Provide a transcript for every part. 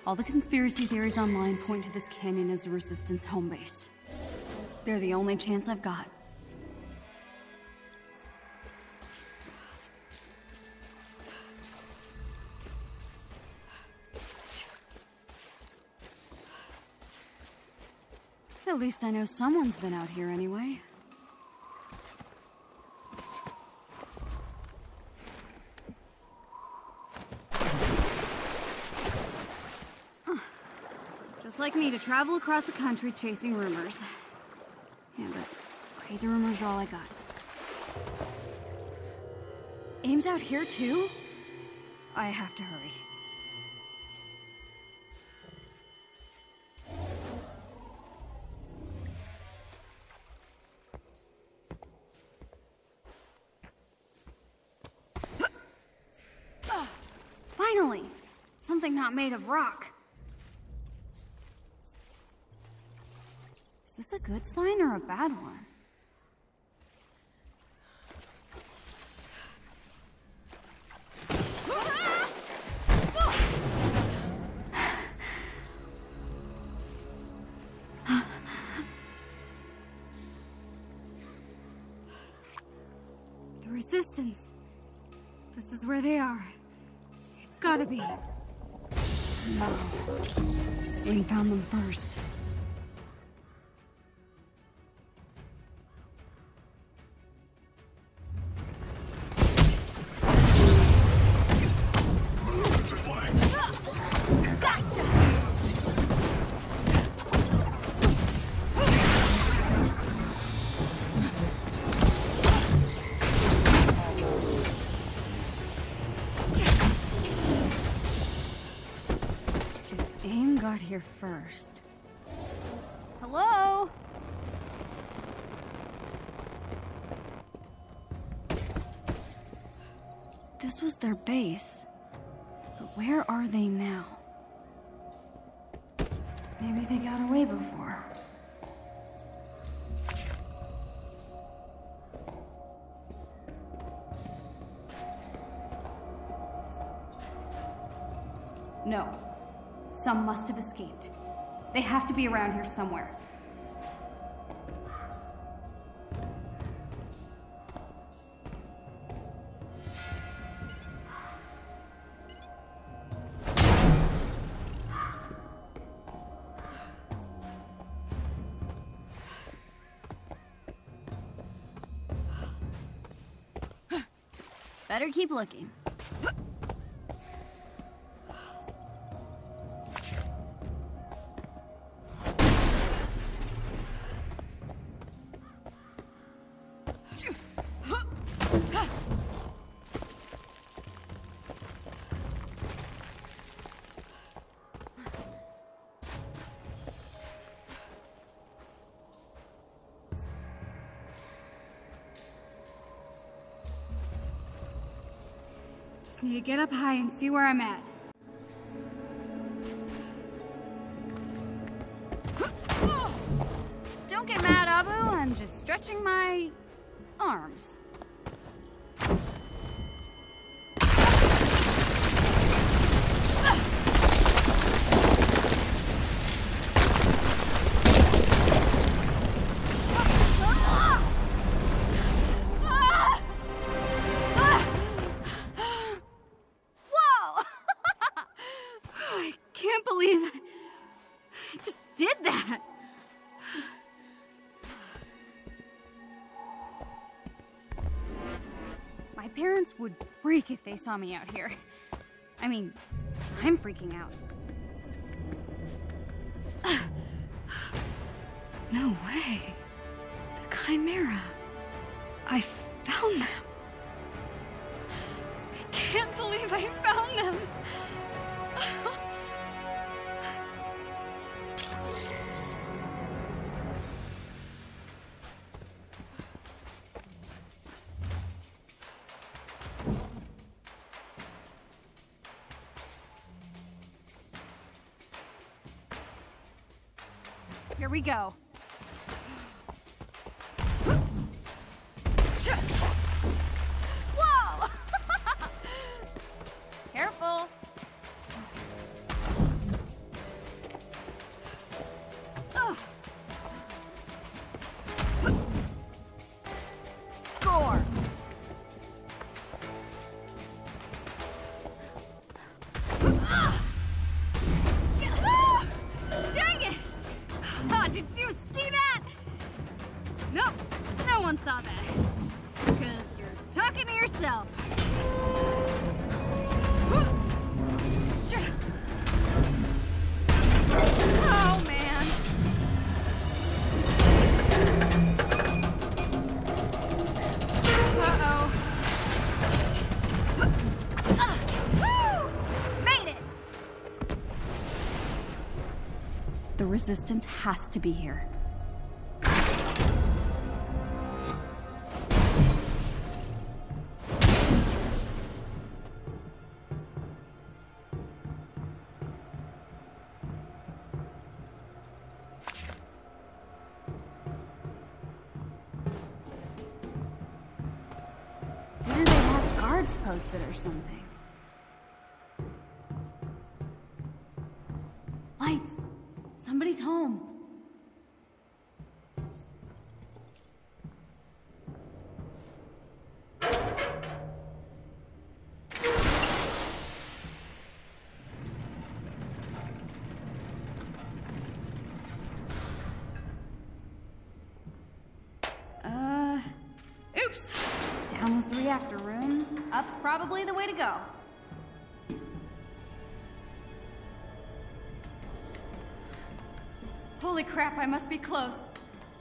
All the conspiracy theories online point to this canyon as the Resistance home base. They're the only chance I've got. At least I know someone's been out here anyway. Just like me to travel across the country chasing rumors. Yeah, but crazy rumors are all I got. Aim's out here too? I have to hurry. Finally! Something not made of rock. Is this a good sign or a bad one? The Resistance. This is where they are. It's gotta be. No. We found them first. Got here first. Hello? This was their base. But where are they now? Maybe they got away before. No. Some must have escaped. They have to be around here somewhere. Better keep looking. Just need to get up high and see where I'm at. Don't get mad, Abu. I'm just stretching my arms. My parents would freak if they saw me out here. I mean, I'm freaking out. No way. The Chimera. I found them. I can't believe I found them. Here we go. Whoa! Dang it! Ah, did you see that? Nope, no one saw that. Because you're talking to yourself. Oh, man. Uh-oh. Woo! Made it! The Resistance has to be here. Maybe they have guards posted or something. Lights! Somebody's home. Oops! Down was the reactor room. Up's probably the way to go. Holy crap, I must be close.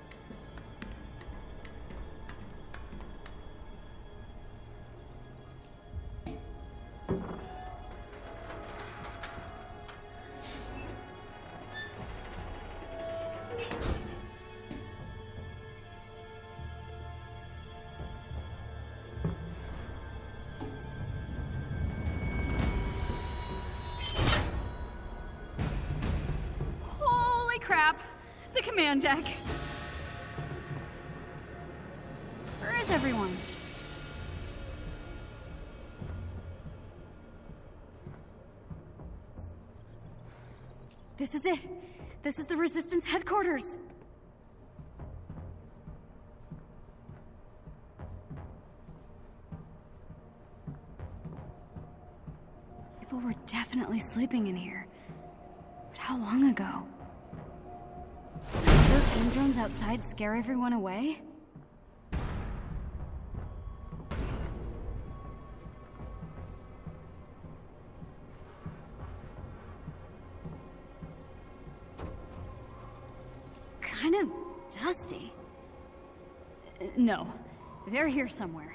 Crap! The command deck! Where is everyone? This is it! This is the Resistance headquarters! People were definitely sleeping in here. But how long ago? Did those aim drones outside scare everyone away? Kind of dusty. No, they're here somewhere.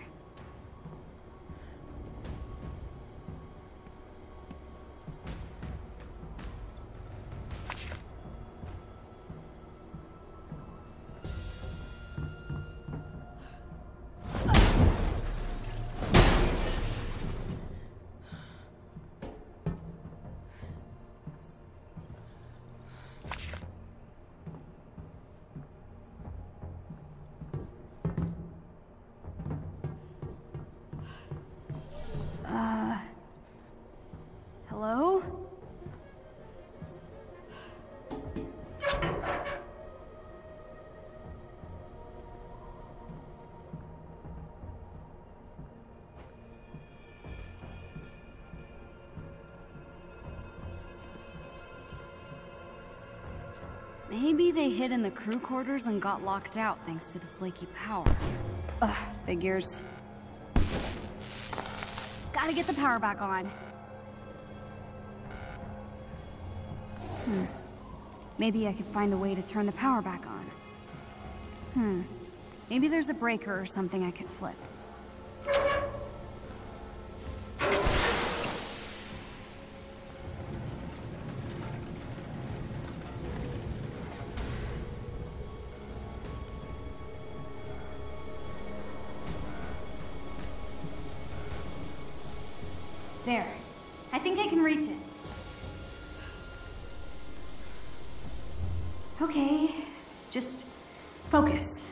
Hello? Maybe they hid in the crew quarters and got locked out thanks to the flaky power. Ugh, figures. Gotta get the power back on. Maybe I could find a way to turn the power back on. Maybe there's a breaker or something I could flip. There. I think I can reach it. Okay, just focus.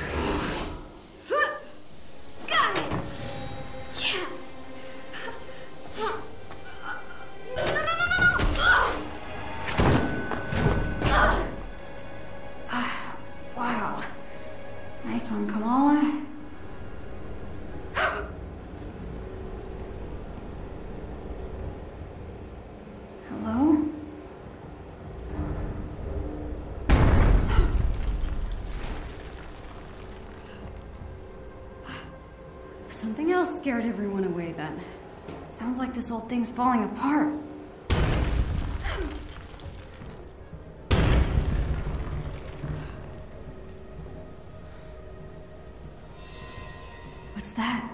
Got it! Yes! No, no, no, no, no! Wow. Nice one, Kamala. else scared everyone away then? Sounds like this old thing's falling apart. What's that?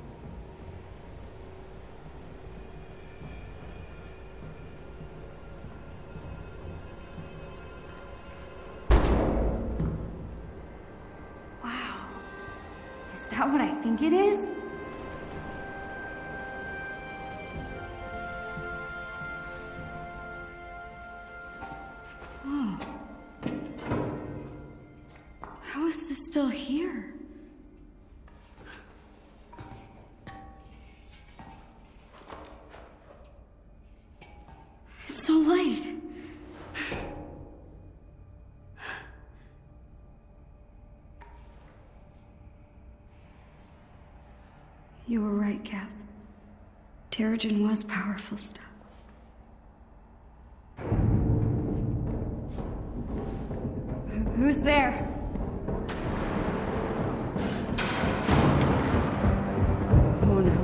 Wow. Is that what I think it is? Oh. How is this still here? It's so light. You were right, Cap. Terrigen was powerful stuff. Who's there? Oh no.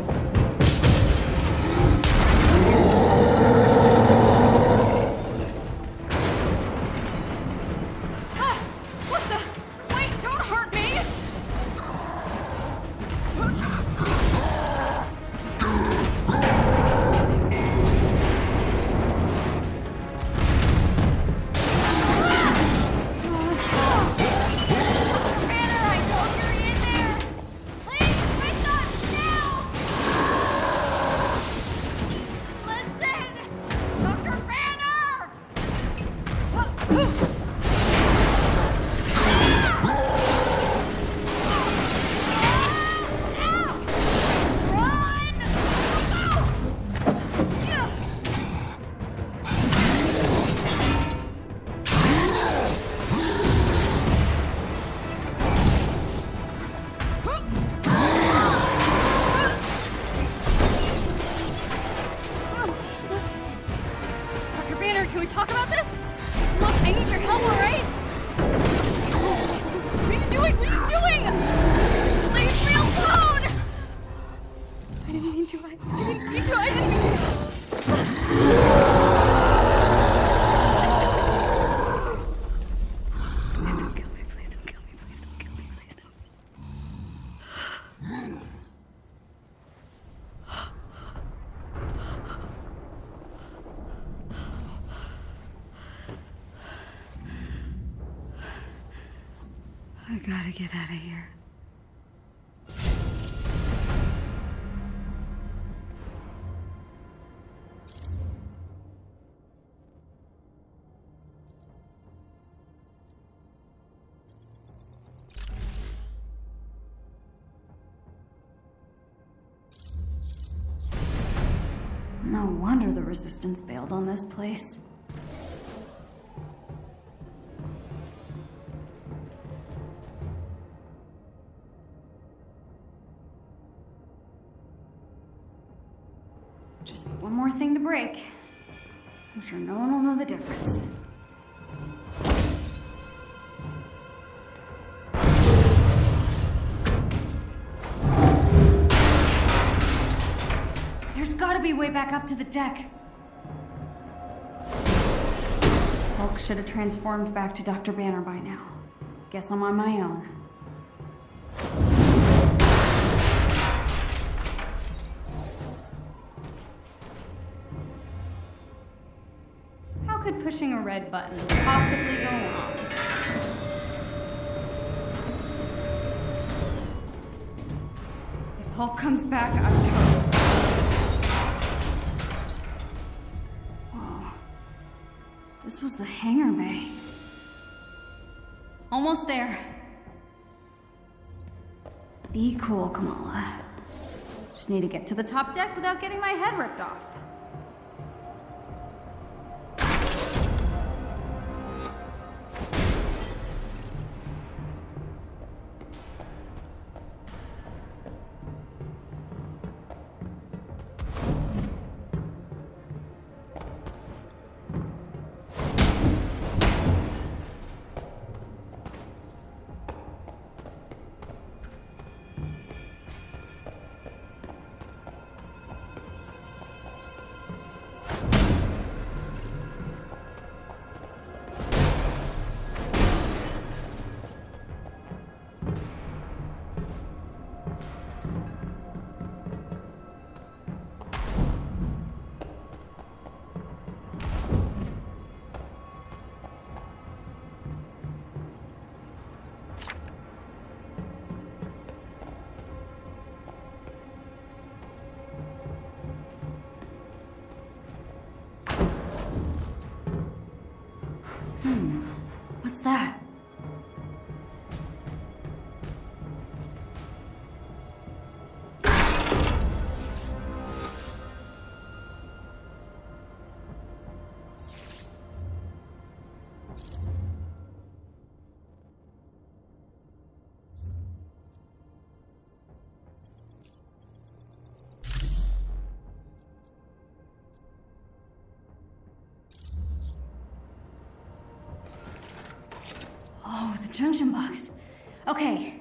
What the? Wait, don't hurt me! Can we talk about this? Look, I need your help, all right? What are you doing? What are you doing? Leave me alone! I didn't mean to. I didn't mean to. Please don't kill me. Please don't kill me. Please don't kill me. Please don't. I gotta get out of here. No wonder the Resistance bailed on this place. Just one more thing to break. I'm sure no one will know the difference. There's gotta be a way back up to the deck. Hulk should have transformed back to Dr. Banner by now. Guess I'm on my own. How could pushing a red button possibly go wrong? If Hulk comes back, I'm toast. Whoa. This was the hangar bay. Almost there. Be cool, Kamala. Just need to get to the top deck without getting my head ripped off. What's that? Oh, the junction box. Okay.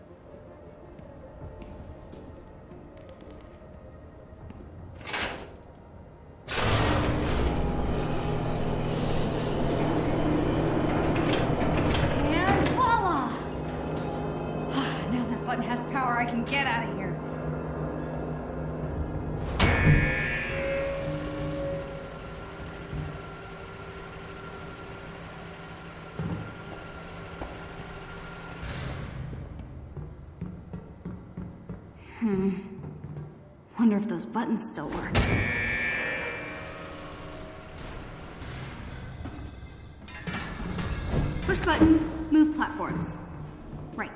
And voila! Now that button has power, I can get out of here. Wonder if those buttons still work. Push buttons, move platforms. Right.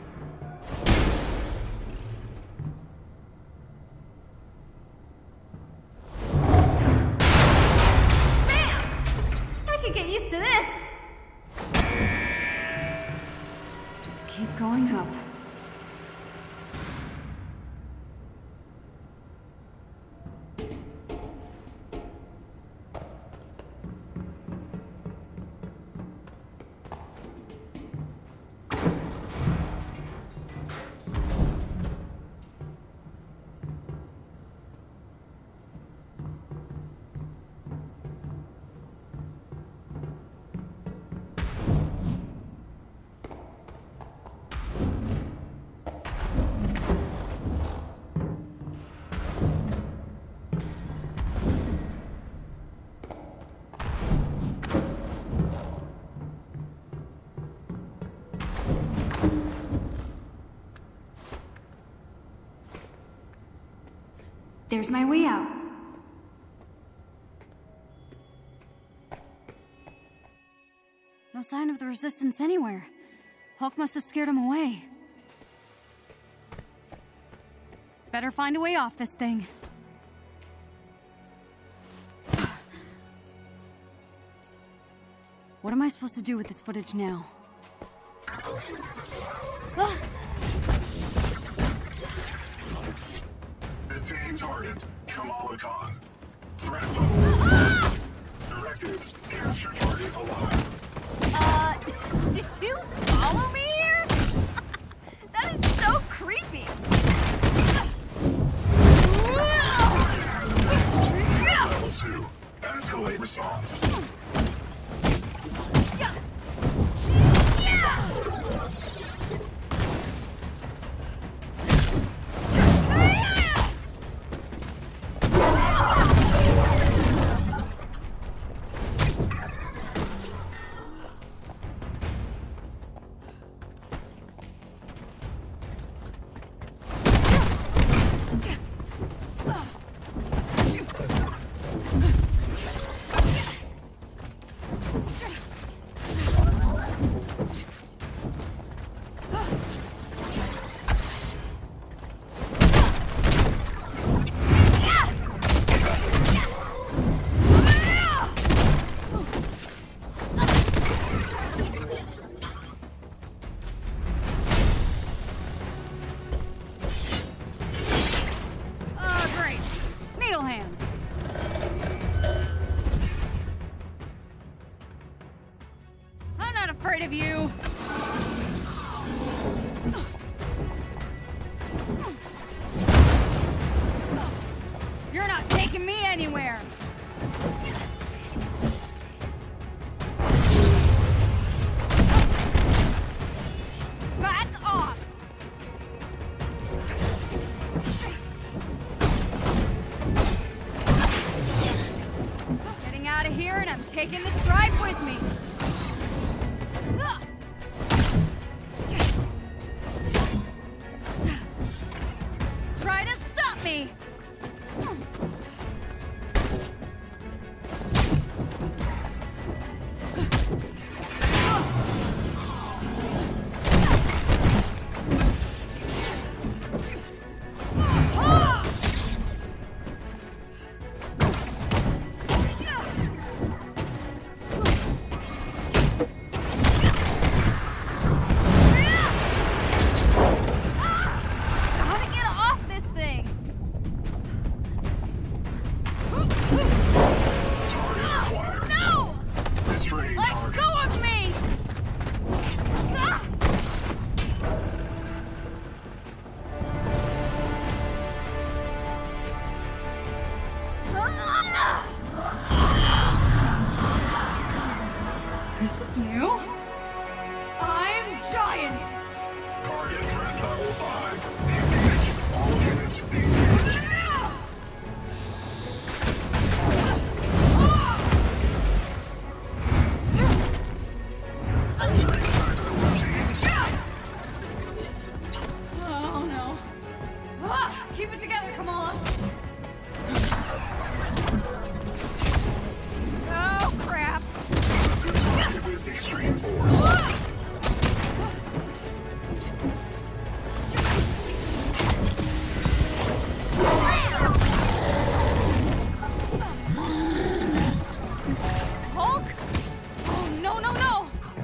Bam! I could get used to this. Just keep going up. There's my way out. No sign of the resistance anywhere. Hulk must have scared him away. Better find a way off this thing. What am I supposed to do with this footage now? Designated target, Kamala Khan. Threat level. Directive, capture target alive. Did you follow me here? That is so creepy. Level 2. Escalate response. Afraid of you. You're not taking me anywhere. Back off. Getting out of here, and I'm taking this drive with me. Try to stop me! This is new. I'm giant! Target threat level 5. Engage. All units engaged. Entering tactical routines. Oh no. Keep it together, Kamala. Oh crap. The target with extreme force. Hulk? Oh no, no, no!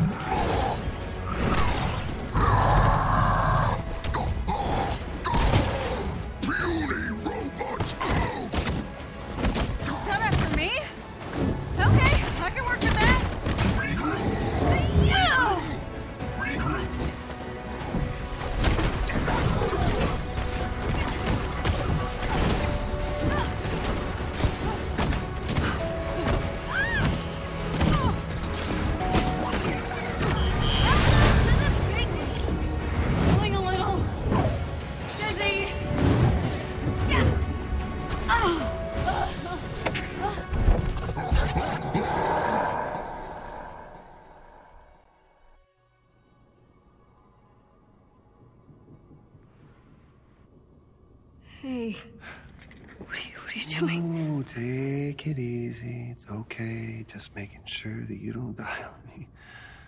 Puny robots out! Is that after me? Okay, I can work with that. Regroup. Yeah! Regroup. Feeling a little dizzy. Hey, what are you doing? Oh, take it easy. It's okay. Just making sure that you don't die on me.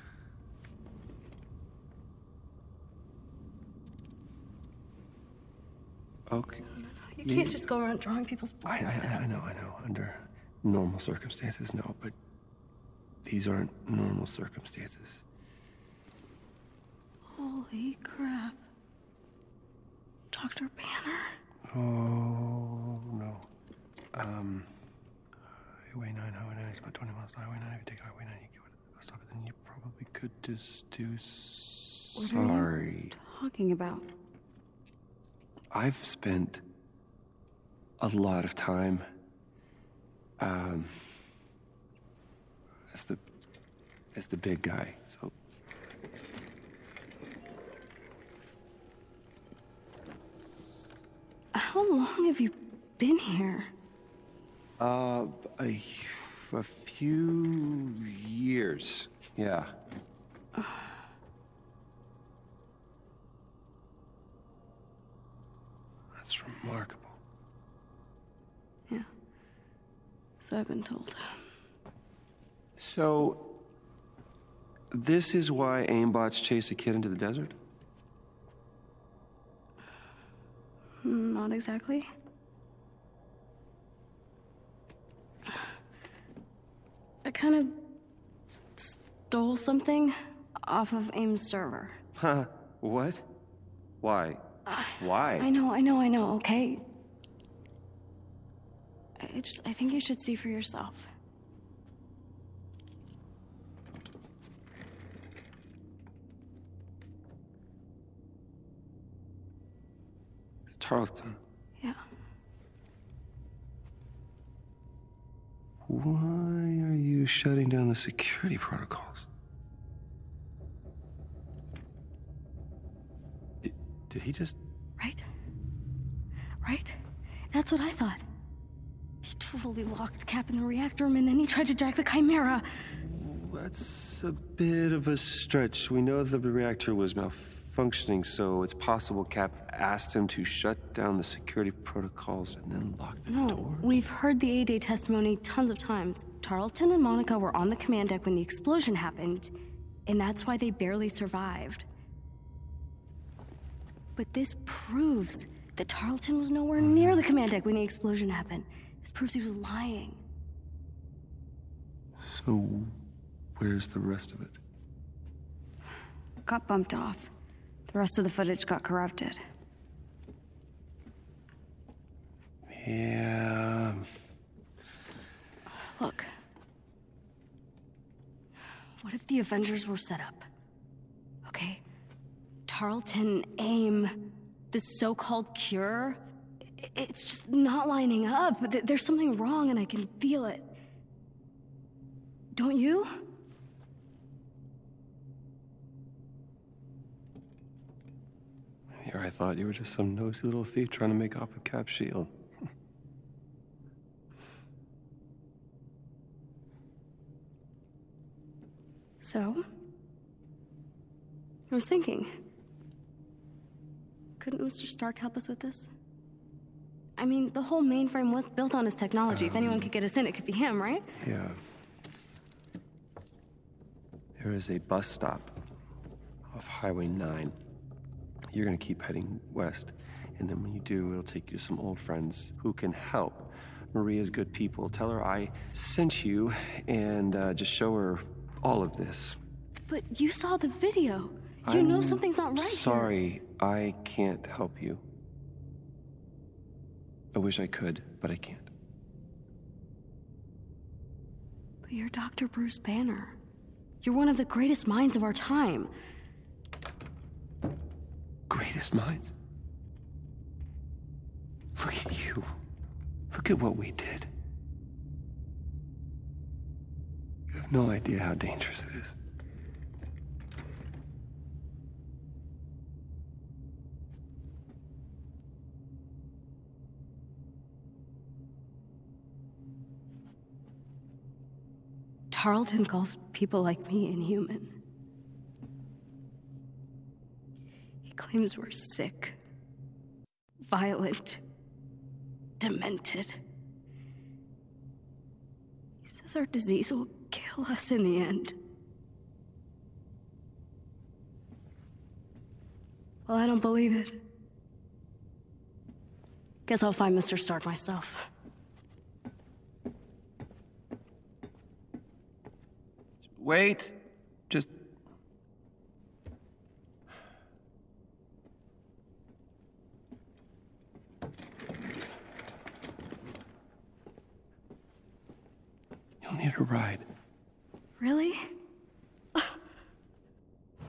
Okay. You can't just go around drawing people's blood. I know. Under normal circumstances, no, but these aren't normal circumstances. Holy crap. Dr. Banner? Oh, no. Highway 9, it's about 20 miles to Highway 9. If you take Highway 9, you get to the bus stop, and then you probably could just do... What are you Sorry. talking about? I've spent a lot of time as the big guy, so How long have you been here? a few years, yeah. That's remarkable. Yeah. So I've been told. So, this is why aimbots chase a kid into the desert? Not exactly. I kind of stole something off of AIM's server. Huh? What? Why? Why? I know, okay? I think you should see for yourself. It's Tarleton. Yeah. Why are you shutting down the security protocols? Did he just... Right? That's what I thought. He totally locked Cap in the reactor room and then he tried to jack the Chimera. That's a bit of a stretch. We know the reactor was malfunctioning, so it's possible Cap asked him to shut down the security protocols and then lock the door. No, we've heard the A-Day testimony tons of times. Tarleton and Monica were on the command deck when the explosion happened, and that's why they barely survived. But this proves that Tarleton was nowhere near the command deck when the explosion happened. This proves he was lying. So, where's the rest of it? Got bumped off. The rest of the footage got corrupted. Yeah... Look. What if the Avengers were set up? Okay? Tarleton, AIM, the so-called cure, it's just not lining up. There's something wrong and I can feel it. Don't you? Here I thought you were just some nosy little thief trying to make off with Cap's shield. So? I was thinking. Couldn't Mr. Stark help us with this? I mean, the whole mainframe was built on his technology. If anyone could get us in, it could be him, right? Yeah. There is a bus stop off Highway 9. You're gonna keep heading west, and then when you do, it'll take you to some old friends who can help. Maria's good people. Tell her I sent you, and just show her all of this. But you saw the video. You know something's not right here. Sorry, I can't help you. I wish I could, but I can't. But you're Dr. Bruce Banner. You're one of the greatest minds of our time. Greatest minds? Look at you. Look at what we did. You have no idea how dangerous it is. Tarleton calls people like me inhuman. He claims we're sick, violent, demented. He says our disease will kill us in the end. Well, I don't believe it. Guess I'll find Mr. Stark myself. Wait. Just... You'll need a ride. Really?